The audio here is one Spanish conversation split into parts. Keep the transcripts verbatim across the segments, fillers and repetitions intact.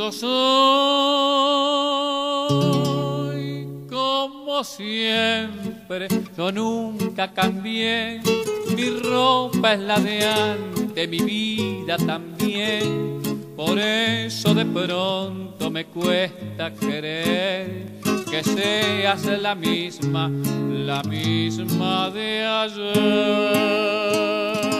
Yo soy como siempre, yo nunca cambié, mi ropa es la de antes, mi vida también. Por eso de pronto me cuesta creer que seas la misma, la misma de ayer.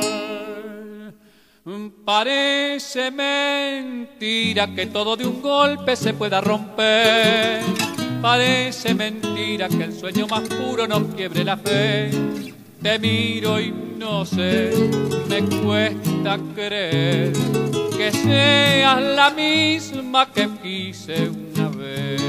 Parece mentira que todo de un golpe se pueda romper. Parece mentira que el sueño más puro nos quiebre la fe. Te miro y no sé, me cuesta creer que seas la misma que quise una vez.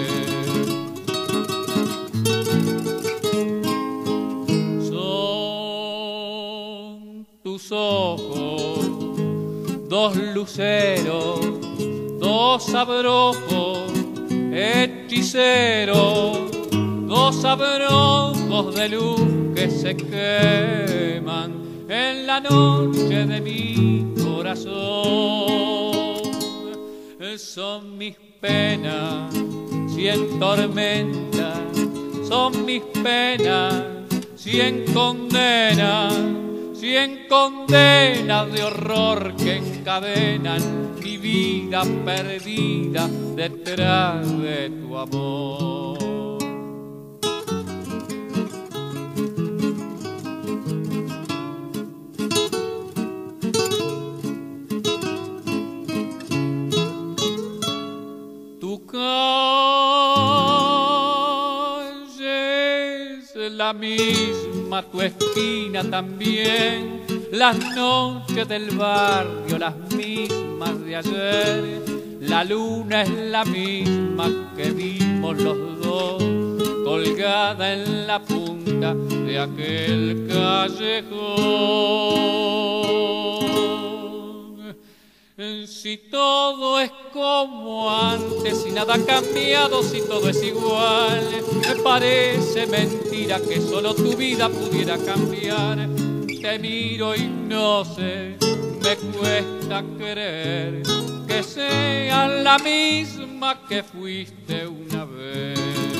Son tus ojos, dos luceros, dos abrojos, hechiceros, dos abrojos de luz que se queman en la noche de mi corazón. Son mis penas, cien tormentas, son mis penas, cien condenas, cien condenas de horror que encadenan mi vida perdida detrás de tu amor. Tu calle es la misma, tu esquina también, las noches del barrio las mismas de ayer. La luna es la misma que vimos los dos, colgada en la punta de aquel callejón. Si todo es como antes, si nada ha cambiado, si todo es igual, me parece mentira que solo tu vida pudiera cambiar. Te miro y no sé, me cuesta creer que sea la misma que fuiste una vez.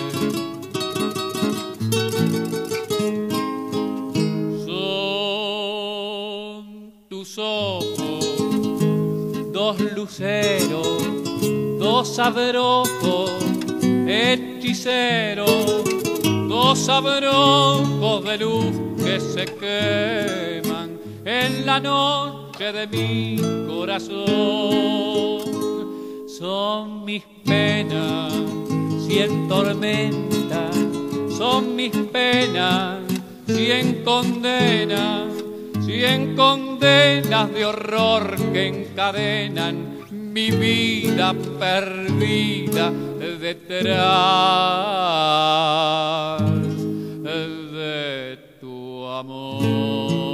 Son tus ojos, dos luceros, dos abrojos, hechiceros, dos abrojos de luz que se queman en la noche de mi corazón. Son mis penas, cien tormentas, son mis penas, cien condenas, cien condenas de horror que encadenan mi vida perdida detrás de tu amor.